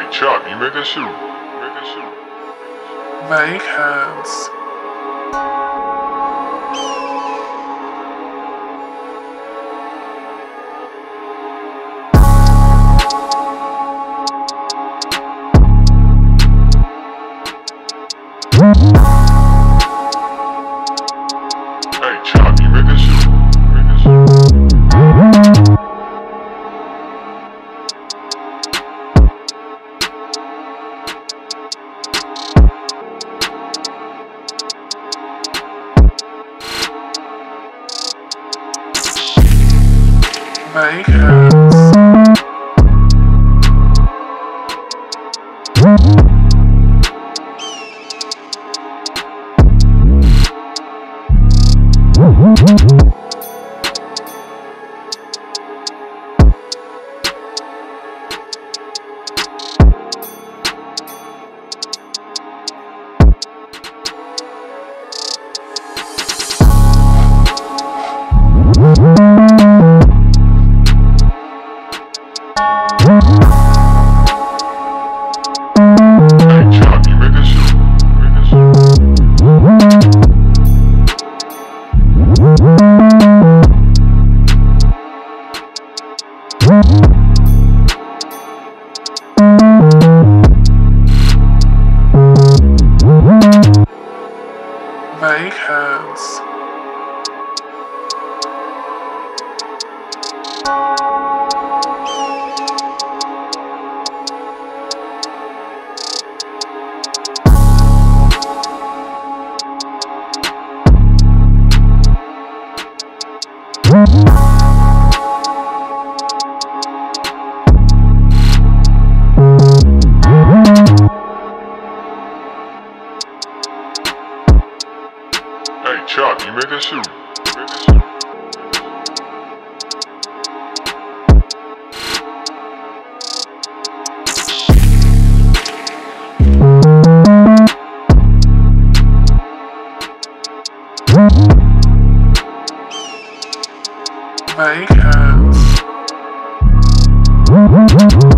Chop, you make that shit. Make that shit. Make hands. Hey, Chop, you make that shit. Make that shit. Make hands. Hey, Chop, you make that shit. Make that shit. Make hands. Hey, Chop, you make that shit. Make that shit. Make hands.